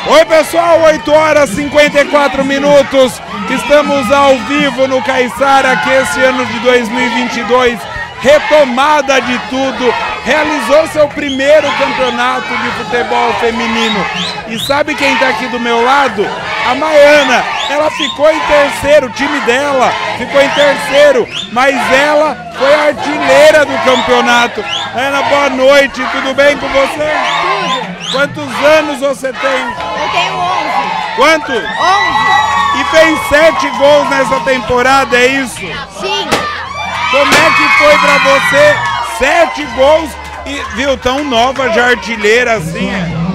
Oi pessoal, 8 horas e 54 minutos, estamos ao vivo no Caiçara, que esse ano de 2022, retomada de tudo, realizou seu primeiro campeonato de futebol feminino. E sabe quem está aqui do meu lado? A Maiana. Ela ficou em terceiro, o time dela ficou em terceiro, mas ela foi a artilheira do campeonato. Ana, boa noite, tudo bem com você? Tudo. Quantos anos você tem? Eu tenho 11. Quanto? 11. E fez 7 gols nessa temporada, é isso? Sim. Como é que foi pra você 7 gols e, viu, tão nova já artilheira assim?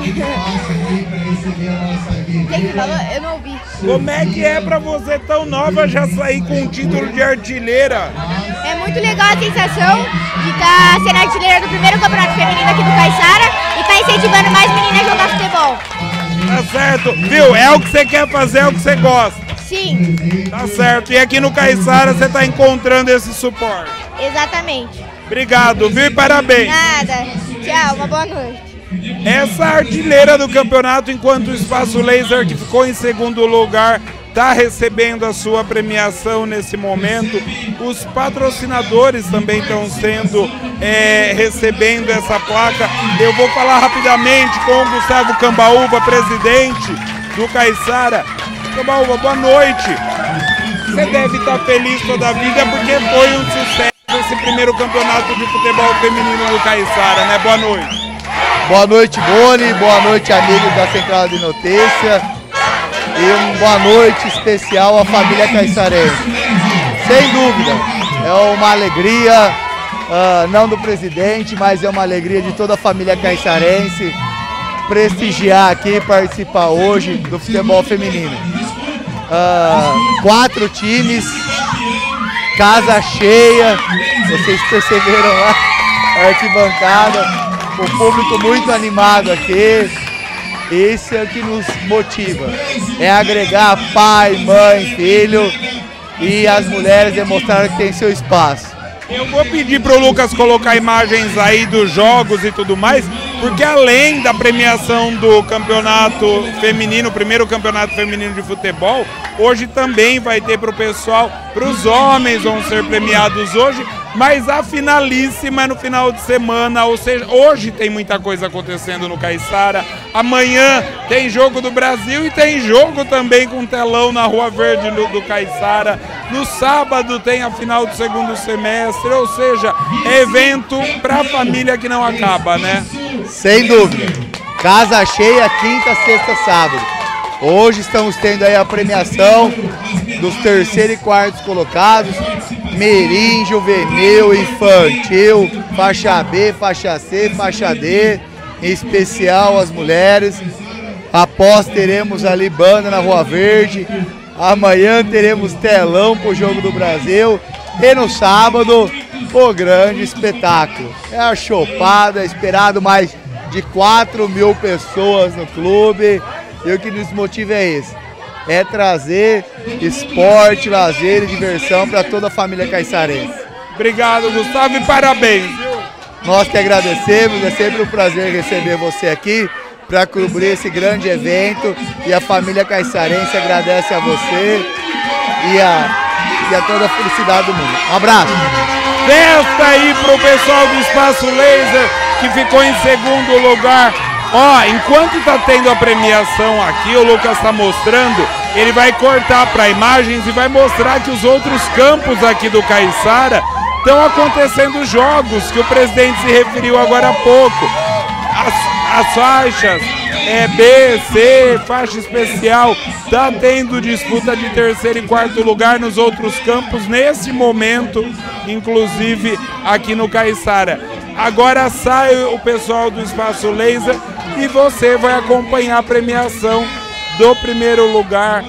Quem que falou? Eu não ouvi. Como é que é pra você tão nova já sair com o título de artilheira? É muito legal a sensação de estar sendo artilheira do primeiro campeonato feminino aqui do Caiçara e estar incentivando mais meninas a jogar futebol. Tá certo, viu? É o que você quer fazer, é o que você gosta. Sim. Tá certo, e aqui no Caiçara você tá encontrando esse suporte. Exatamente. Obrigado, viu? E parabéns. Nada. Tchau, uma boa noite. Essa artilheira do campeonato, enquanto o Espaço Laser, que ficou em segundo lugar, está recebendo a sua premiação nesse momento. Os patrocinadores também estão sendo recebendo essa placa. Eu vou falar rapidamente com o Gustavo Cambaúva, presidente do Caiçara. Cambaúva, boa noite. Você deve estar feliz toda a vida porque foi um sucesso esse primeiro campeonato de futebol feminino do Caiçara, né? Boa noite. Boa noite, Boni. Boa noite, amigos da Central de Notícia. E uma boa noite especial à família caiçarense. Sem dúvida, é uma alegria, não do presidente, mas é uma alegria de toda a família caiçarense prestigiar aqui e participar hoje do futebol feminino. 4 times, casa cheia, vocês perceberam lá, a arquibancada. O público muito animado aqui, esse é o que nos motiva, é agregar pai, mãe, filho e as mulheres demonstrar que tem seu espaço. Eu vou pedir para o Lucas colocar imagens aí dos jogos e tudo mais, porque além da premiação do campeonato feminino, o primeiro campeonato feminino de futebol, hoje também vai ter para o pessoal, para os homens vão ser premiados hoje, mas a finalíssima é no final de semana, ou seja, hoje tem muita coisa acontecendo no Caiçara, amanhã tem jogo do Brasil e tem jogo também com telão na Rua Verde do Caiçara, no sábado tem a final do segundo semestre, ou seja, é evento para a família que não acaba, né? Sem dúvida, casa cheia, quinta, sexta, sábado. Hoje estamos tendo aí a premiação dos terceiro e quartos colocados, mirim, juvenil, infantil, faixa B, faixa C, faixa D, em especial as mulheres. Após teremos ali banda na Rua Verde, amanhã teremos telão para o Jogo do Brasil e no sábado o grande espetáculo. É a chopada, esperado mais de 4.000 pessoas no clube e o que nos motiva é esse. É trazer esporte, lazer e diversão para toda a família caiçarense. Obrigado, Gustavo, e parabéns. Nós que agradecemos, é sempre um prazer receber você aqui para cobrir esse grande evento e a família caiçarense agradece a você e a toda a felicidade do mundo. Um abraço. Festa aí pro pessoal do Espaço Laser que ficou em segundo lugar. Ó, enquanto tá tendo a premiação aqui, o Lucas tá mostrando, ele vai cortar para imagens e vai mostrar que os outros campos aqui do Caiçara estão acontecendo jogos, que o presidente se referiu agora há pouco. As faixas B, C, faixa especial, tá tendo disputa de terceiro e quarto lugar nos outros campos nesse momento, inclusive aqui no Caiçara. Agora sai o pessoal do Espaço Laser e você vai acompanhar a premiação do primeiro lugar.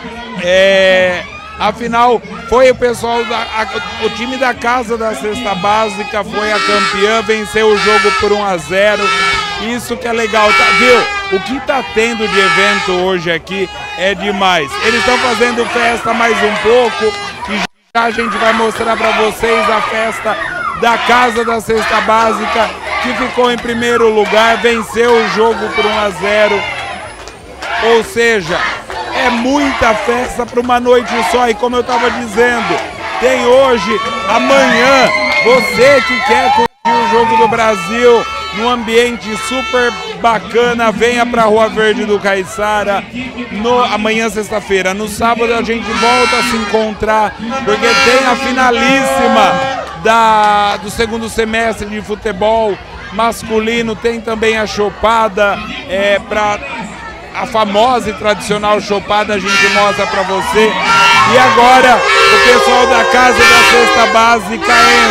Afinal, foi o pessoal, o time da Casa da Cesta Básica foi a campeã, venceu o jogo por 1-0. Isso que é legal, tá, viu? O que tá tendo de evento hoje aqui é demais. Eles estão fazendo festa mais um pouco e já a gente vai mostrar para vocês a festa da Casa da Cesta Básica, que ficou em primeiro lugar, venceu o jogo por 1-0. Ou seja, é muita festa para uma noite só. E como eu estava dizendo, tem hoje, amanhã, você que quer curtir o Jogo do Brasil num ambiente super bacana, venha para a Rua Verde do Caiçara amanhã, sexta-feira. No sábado a gente volta a se encontrar, porque tem a finalíssima do segundo semestre de futebol masculino, tem também a chopada, para a famosa e tradicional chopada, a gente mostra para você. E agora o pessoal da Casa da Cesta Básica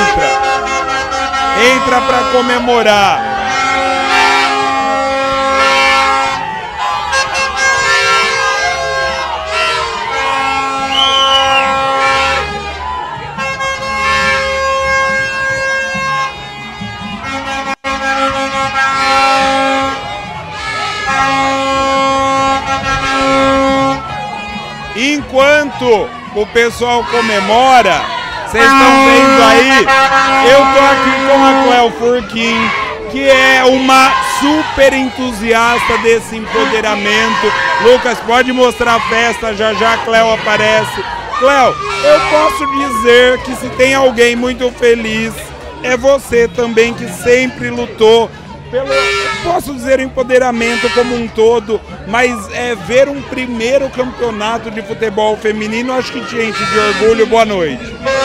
entra para comemorar. Enquanto o pessoal comemora, vocês estão vendo aí, eu tô aqui com a Cléo Furquim, que é uma super entusiasta desse empoderamento. Lucas, pode mostrar a festa, já já a Cléo aparece. Cléo, eu posso dizer que se tem alguém muito feliz, é você também, que sempre lutou pelo, posso dizer, empoderamento como um todo, mas ver um primeiro campeonato de futebol feminino, acho que te enche de orgulho. Boa noite.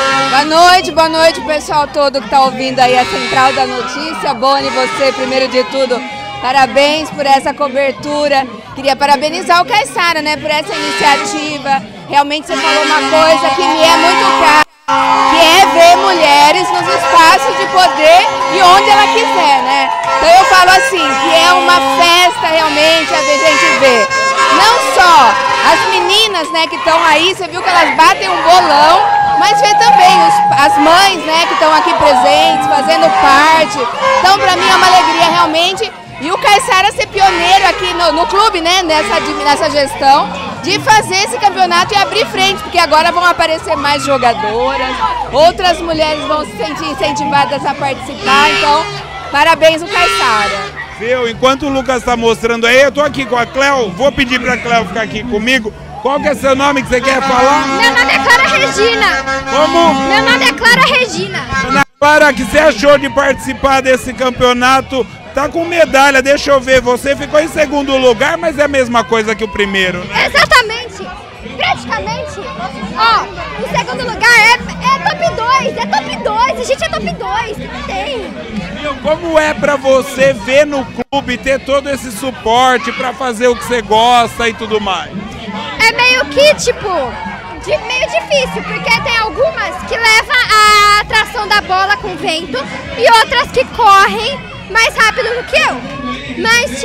Boa noite pessoal todo que está ouvindo aí a Central da Notícia. Boni, você, primeiro de tudo, parabéns por essa cobertura. Queria parabenizar o Caiçara, né, por essa iniciativa. Realmente você falou uma coisa que me é muito cara, que é ver mulheres nos espaços de poder e onde ela quiser, né? Então eu falo assim, que é uma festa realmente a gente ver. Não só as meninas, né, que estão aí, você viu que elas batem um bolão, mas ver também as mães, né, que estão aqui presentes, fazendo parte. Então para mim é uma alegria realmente. E o Caiçara ser pioneiro aqui no clube, né, nessa gestão, de fazer esse campeonato e abrir frente, porque agora vão aparecer mais jogadoras, outras mulheres vão se sentir incentivadas a participar, então parabéns ao Caiçara. Viu, enquanto o Lucas está mostrando aí, eu tô aqui com a Cléo, vou pedir para a Cléo ficar aqui comigo. Qual que é seu nome que você quer falar? Meu nome é Clara Regina. Como? Meu nome é Clara Regina. Ana Clara, o que você achou de participar desse campeonato? Tá com medalha, deixa eu ver, você ficou em segundo lugar, mas é a mesma coisa que o primeiro, né? Exatamente, praticamente. Ó, o segundo lugar é top 2, a gente é top 2, não tem. Viu, como é pra você ver no clube, ter todo esse suporte pra fazer o que você gosta e tudo mais? É meio que, meio difícil, porque tem algumas que levam a atração da bola com vento e outras que correm mais rápido do que eu, mas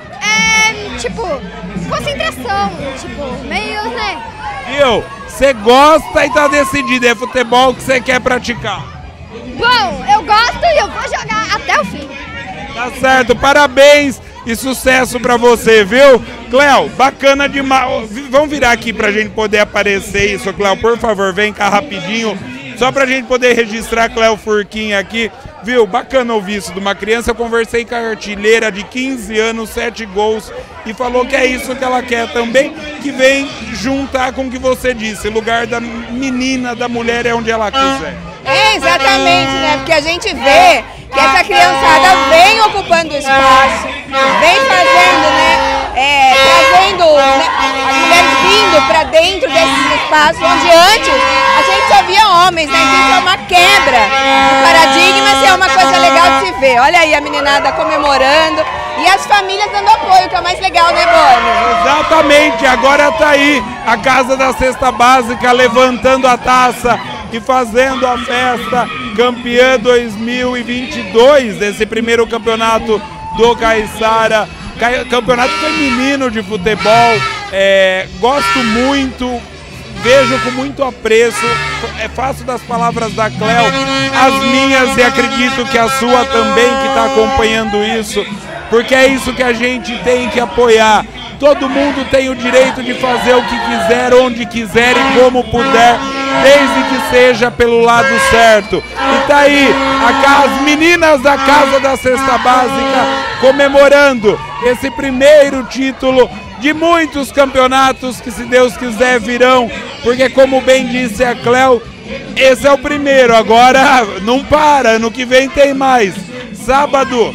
concentração, meio, né? Viu? Você gosta e tá decidido, é futebol que você quer praticar? Bom, eu gosto e eu vou jogar até o fim. Tá certo, parabéns e sucesso pra você, viu? Cléo, bacana demais. Vamos virar aqui pra gente poder aparecer isso, Cléo, por favor, vem cá rapidinho, só pra gente poder registrar a Cléo Furquim aqui. Viu, bacana ouvir isso de uma criança. Eu conversei com a artilheira de 15 anos, 7 gols, e falou que é isso que ela quer também, que vem juntar com o que você disse, o lugar da menina, da mulher é onde ela quiser. É, exatamente, né, porque a gente vê que essa criançada vem ocupando o espaço, vem fazendo, né, trazendo, né, as mulheres vindo para dentro desses espaços, onde antes a gente só via homens, né, então isso é uma quebra do paradigma, assim, é uma coisa legal de se ver. Olha aí a meninada comemorando e as famílias dando apoio, que é o mais legal, né, Boni? Exatamente, agora tá aí a Casa da Cesta Básica levantando a taça e fazendo a festa, campeã 2022 desse primeiro campeonato do Caiçara, campeonato feminino de futebol. Gosto muito, vejo com muito apreço, faço das palavras da Cléo as minhas e acredito que a sua também, que está acompanhando isso, porque é isso que a gente tem que apoiar. Todo mundo tem o direito de fazer o que quiser, onde quiser e como puder, desde que seja pelo lado certo. E tá aí as meninas da Casa da Cesta Básica comemorando esse primeiro título de muitos campeonatos que, se Deus quiser, virão, porque, como bem disse a Cléo, esse é o primeiro, agora não para, ano que vem tem mais. Sábado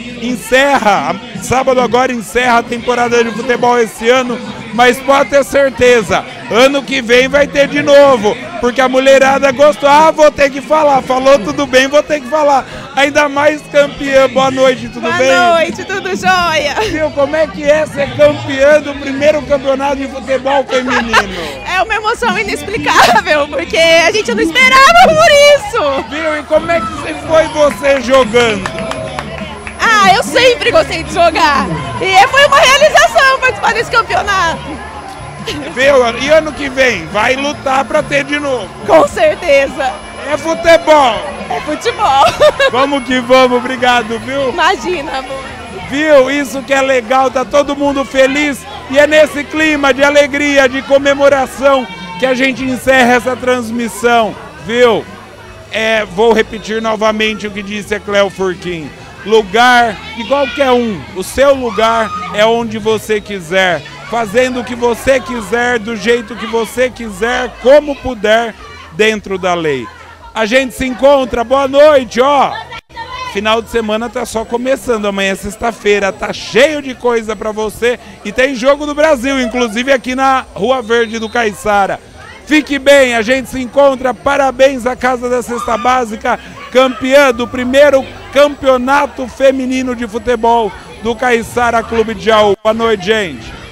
agora encerra a temporada de futebol esse ano, mas pode ter certeza, ano que vem vai ter de novo, porque a mulherada gostou. Ah, vou ter que falar, falou tudo bem, vou ter que falar. Ainda mais campeã, boa noite, tudo bem? Boa noite, tudo jóia. Viu, como é que é ser campeã do primeiro campeonato de futebol feminino? É uma emoção inexplicável, porque a gente não esperava por isso. Viu, e como é que foi você jogando? Ah, eu sempre gostei de jogar. E foi uma realização participar desse campeonato. Viu, e ano que vem vai lutar pra ter de novo? Com certeza. É futebol. É futebol. Vamos que vamos, obrigado, viu? Imagina, amor. Viu, isso que é legal, tá todo mundo feliz. E é nesse clima de alegria, de comemoração, que a gente encerra essa transmissão, viu? Vou repetir novamente o que disse a Cléo Furquim. Lugar de qualquer um, o seu lugar é onde você quiser, fazendo o que você quiser, do jeito que você quiser, como puder, dentro da lei. A gente se encontra, boa noite, ó. Final de semana tá só começando, amanhã é sexta-feira, tá cheio de coisa pra você e tem jogo do Brasil, inclusive aqui na Rua Verde do Caiçara. Fique bem, a gente se encontra, parabéns à Casa da Cesta Básica, campeã do primeiro campeonato feminino de futebol do Caiçara Clube de Jaú. Boa noite, gente.